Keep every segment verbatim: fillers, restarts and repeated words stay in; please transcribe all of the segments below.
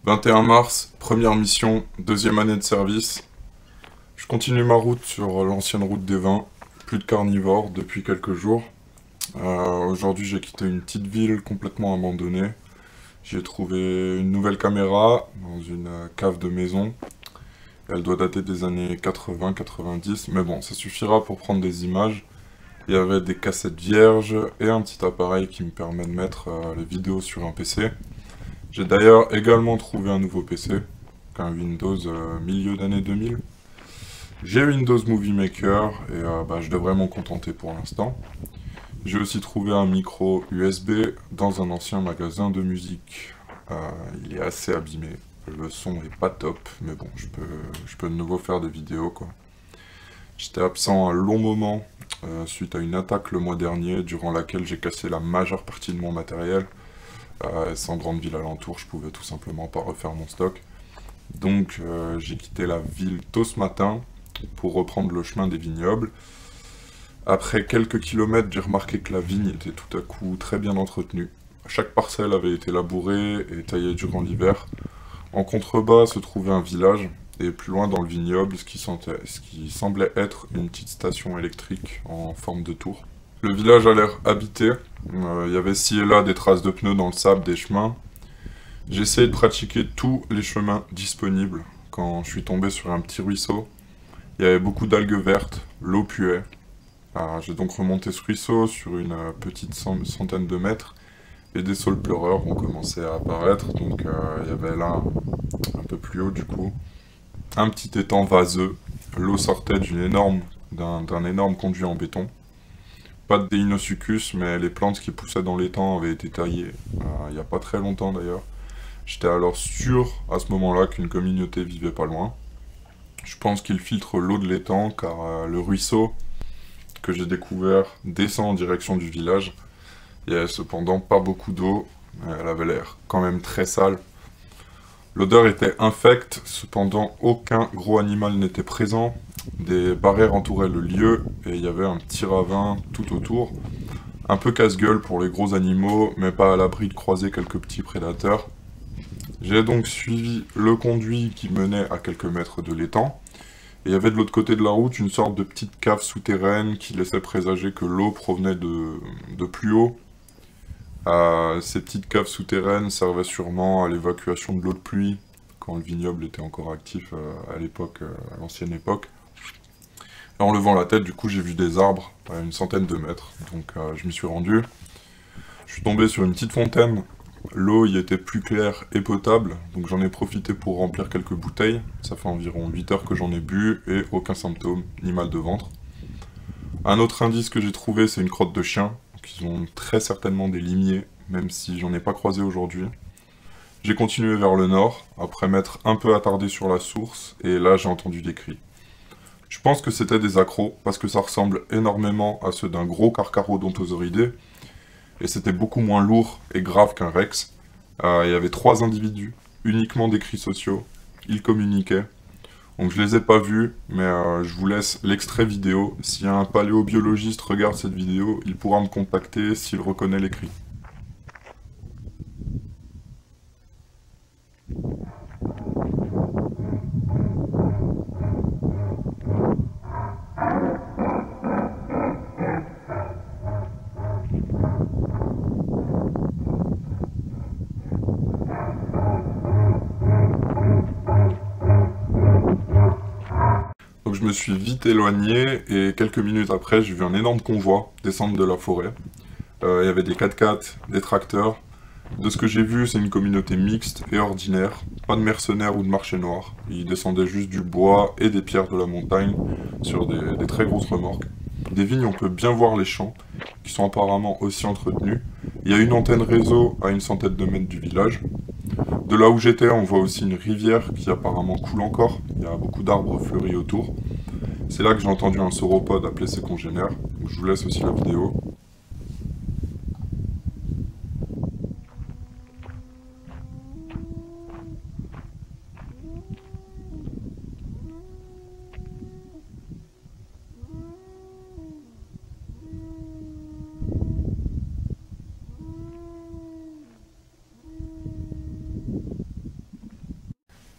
vingt et un mars, première mission, deuxième année de service. Je continue ma route sur l'ancienne route des vins, plus de carnivores depuis quelques jours. Euh, Aujourd'hui, j'ai quitté une petite ville complètement abandonnée. J'ai trouvé une nouvelle caméra dans une euh, cave de maison. Elle doit dater des années quatre-vingts quatre-vingt-dix, mais bon, ça suffira pour prendre des images. Il y avait des cassettes vierges et un petit appareil qui me permet de mettre euh, les vidéos sur un P C. J'ai d'ailleurs également trouvé un nouveau P C, un Windows euh, milieu d'année deux mille. J'ai Windows Movie Maker et euh, bah, je devrais m'en contenter pour l'instant. J'ai aussi trouvé un micro U S B dans un ancien magasin de musique. Euh, il est assez abîmé, le son est pas top, mais bon, je peux, je peux de nouveau faire des vidéos quoi. J'étais absent un long moment euh, suite à une attaque le mois dernier, durant laquelle j'ai cassé la majeure partie de mon matériel. Euh, sans grande ville alentour, je pouvais tout simplement pas refaire mon stock. Donc euh, j'ai quitté la ville tôt ce matin pour reprendre le chemin des vignobles. Après quelques kilomètres, j'ai remarqué que la vigne était tout à coup très bien entretenue. Chaque parcelle avait été labourée et taillée durant l'hiver. En contrebas se trouvait un village, et plus loin dans le vignoble, ce qui, sentait, ce qui semblait être une petite station électrique en forme de tour. Le village a l'air habité, euh, il y avait ci et là des traces de pneus dans le sable des chemins. J'ai essayé de pratiquer tous les chemins disponibles quand je suis tombé sur un petit ruisseau. Il y avait beaucoup d'algues vertes, l'eau puait. Ah, j'ai donc remonté ce ruisseau sur une euh, petite cent- centaine de mètres et des saules pleureurs ont commencé à apparaître. Donc euh, il y avait là, un peu plus haut du coup, un petit étang vaseux. L'eau sortait d'une énorme, d'un d'un énorme conduit en béton. Pas de Deinosuchus, mais les plantes qui poussaient dans l'étang avaient été taillées euh, il n'y a pas très longtemps d'ailleurs. J'étais alors sûr à ce moment-là qu'une communauté vivait pas loin. Je pense qu'ils filtrent l'eau de l'étang car euh, le ruisseau que j'ai découvert descend en direction du village. Il y avait cependant pas beaucoup d'eau, elle avait l'air quand même très sale. L'odeur était infecte, cependant aucun gros animal n'était présent. Des barrières entouraient le lieu et il y avait un petit ravin tout autour. Un peu casse-gueule pour les gros animaux, mais pas à l'abri de croiser quelques petits prédateurs. J'ai donc suivi le conduit qui menait à quelques mètres de l'étang. Et il y avait de l'autre côté de la route une sorte de petite cave souterraine qui laissait présager que l'eau provenait de, de plus haut. Euh, ces petites caves souterraines servaient sûrement à l'évacuation de l'eau de pluie, quand le vignoble était encore actif euh, à l'époque, euh, à l'ancienne époque. Et en levant la tête, du coup, j'ai vu des arbres à une centaine de mètres, donc euh, je m'y suis rendu. Je suis tombé sur une petite fontaine. L'eau y était plus claire et potable, donc j'en ai profité pour remplir quelques bouteilles. Ça fait environ huit heures que j'en ai bu et aucun symptôme, ni mal de ventre. Un autre indice que j'ai trouvé, c'est une crotte de chien. Donc ils ont très certainement des limiers, même si j'en ai pas croisé aujourd'hui. J'ai continué vers le nord, après m'être un peu attardé sur la source, et là j'ai entendu des cris. Je pense que c'était des accros, parce que ça ressemble énormément à ceux d'un gros carcharodontosauridae, et c'était beaucoup moins lourd et grave qu'un rex. Euh, il y avait trois individus, uniquement des cris sociaux. Ils communiquaient. Donc je les ai pas vus, mais euh, je vous laisse l'extrait vidéo. Si un paléobiologiste regarde cette vidéo, il pourra me contacter s'il reconnaît les cris. Donc je me suis vite éloigné et quelques minutes après, j'ai vu un énorme convoi descendre de la forêt. Euh, il y avait des quatre-quatre, des tracteurs. De ce que j'ai vu, c'est une communauté mixte et ordinaire. Pas de mercenaires ou de marchés noirs. Ils descendaient juste du bois et des pierres de la montagne sur des, des très grosses remorques. Des vignes, on peut bien voir les champs, qui sont apparemment aussi entretenus. Il y a une antenne réseau à une centaine de mètres du village. De là où j'étais, on voit aussi une rivière qui apparemment coule encore. Il y a beaucoup d'arbres fleuris autour. C'est là que j'ai entendu un sauropode appeler ses congénères. Donc je vous laisse aussi la vidéo.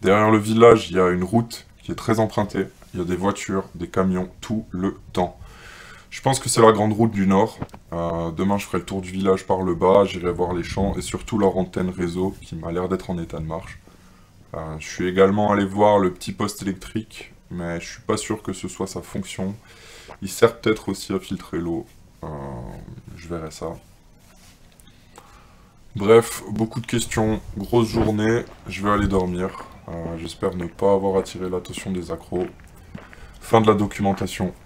Derrière le village, il y a une route qui est très empruntée. Il y a des voitures, des camions, tout le temps. Je pense que c'est la grande route du Nord. Euh, demain, je ferai le tour du village par le bas, j'irai voir les champs et surtout leur antenne réseau qui m'a l'air d'être en état de marche. Euh, je suis également allé voir le petit poste électrique, mais je suis pas sûr que ce soit sa fonction. Il sert peut-être aussi à filtrer l'eau. Euh, je verrai ça. Bref, beaucoup de questions, grosse journée, je vais aller dormir. Euh, J'espère ne pas avoir attiré l'attention des accros. Fin de la documentation.